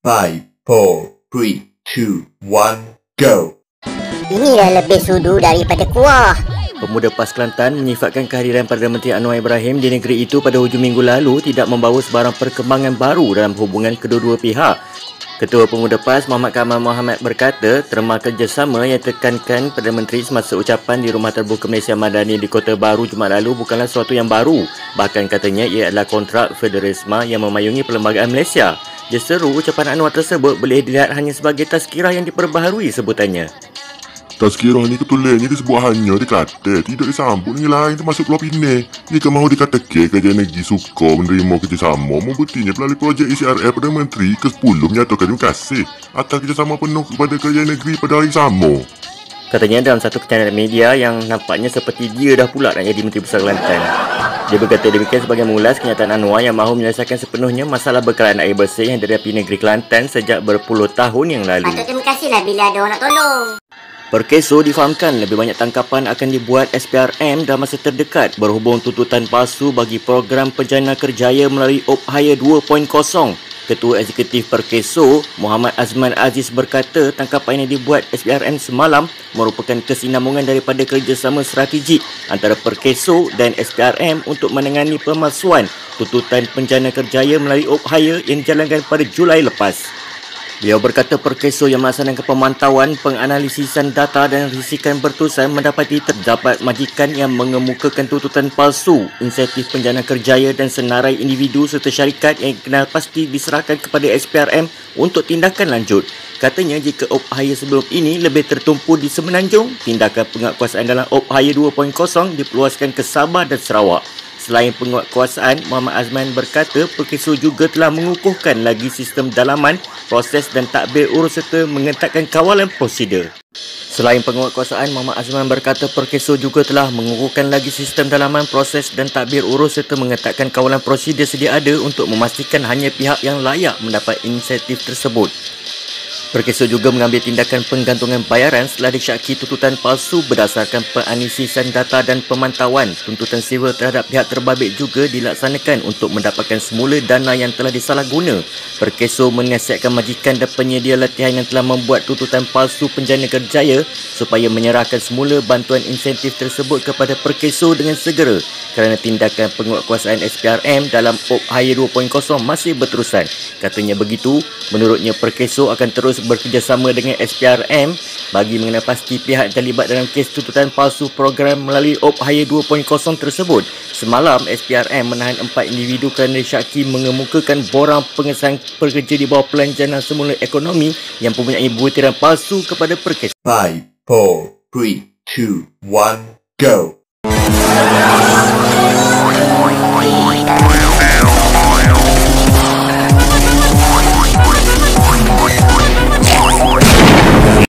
5, 4, 3, 2, 1, go! Ini dah lebih sudu daripada kuah. Pemuda PAS Kelantan menyifatkan kehadiran Perdana Menteri Anwar Ibrahim di negeri itu pada hujung minggu lalu tidak membawa sebarang perkembangan baru dalam hubungan kedua-dua pihak. Ketua Pemuda PAS Muhammad Kamal Mohamad berkata terma kerjasama yang ditekankan Perdana Menteri semasa ucapan di Rumah Terbuka Malaysia Madani di Kota Baru Jumaat lalu bukanlah sesuatu yang baru. Bahkan katanya ia adalah kontrak federalisme yang memayungi perlembagaan Malaysia. Dia seru ucapan Anwar tersebut boleh dilihat hanya sebagai tazkirah yang diperbaharui sebutannya. Tazkirah ni ketulannya disebut hanya dikata, tidak disambut dengan lain termasuk Pulau Pinang. Jika mahu dikatakan kerja negeri suka menerima kerjasama, membuktinya melalui projek ECRF Perdana Menteri ke-10 menyatakan terima kasih atas kerjasama penuh kepada kerja negeri pada hari sama. Katanya dalam satu channel media yang nampaknya seperti dia dah pula nak jadi Menteri Besar Kelantan. Dia berkata demikian sebagai mengulas kenyataan Anwar yang mahu menyelesaikan sepenuhnya masalah bekalan air bersih yang dihadapi negeri Kelantan sejak berpuluh tahun yang lalu. Patut terima kasihlah bila ada orang nak tolong. Perkeso difahamkan lebih banyak tangkapan akan dibuat SPRM dalam masa terdekat berhubung tuntutan palsu bagi program penjana kerjaya melalui OPHaya 2.0. Ketua Eksekutif Perkeso, Muhammad Azman Aziz berkata tangkapan yang dibuat SPRM semalam merupakan kesinambungan daripada kerjasama strategik antara Perkeso dan SPRM untuk menangani pemalsuan tuntutan penjana kerjaya melalui OPHaya yang dijalankan pada Julai lepas. Beliau berkata Perkeso yang melaksanakan pemantauan, penganalisisan data dan risikan berterusan mendapati terdapat majikan yang mengemukakan tuntutan palsu, insentif penjana kerjaya dan senarai individu serta syarikat yang kenal pasti diserahkan kepada SPRM untuk tindakan lanjut. Katanya jika OPHaya sebelum ini lebih tertumpu di Semenanjung, tindakan penguatkuasaan dalam OPHaya 2.0 diperluaskan ke Sabah dan Sarawak. Selain penguatkuasaan, Muhammad Azman berkata Perkeso juga telah mengukuhkan lagi sistem dalaman, proses dan tadbir urus serta mengetatkan kawalan prosedur. Selain penguatkuasaan, Muhammad Azman berkata Perkeso juga telah mengukuhkan lagi sistem dalaman, proses dan tadbir urus serta mengetatkan kawalan prosedur sedia ada untuk memastikan hanya pihak yang layak mendapat insentif tersebut. Perkeso juga mengambil tindakan penggantungan bayaran setelah disyaki tuntutan palsu berdasarkan penganalisisan data dan pemantauan. Tuntutan sewa terhadap pihak terbabit juga dilaksanakan untuk mendapatkan semula dana yang telah disalahguna. Perkeso menasihatkan majikan dan penyedia latihan yang telah membuat tuntutan palsu penjana kerjaya supaya menyerahkan semula bantuan insentif tersebut kepada Perkeso dengan segera kerana tindakan penguatkuasaan SPRM dalam OPHaya 2.0 masih berterusan. Katanya begitu, menurutnya Perkeso akan terus bekerjasama dengan SPRM bagi mengenal pasti pihak terlibat dalam kes tuntutan palsu program melalui OPHaya 2.0 tersebut. Semalam, SPRM menahan 4 individu kerana disyaki mengemukakan borang pengesahan pekerja di bawah pelancaran semula ekonomi yang mempunyai butiran palsu kepada Perkeso. 5, 4, 3, 2, 1, go!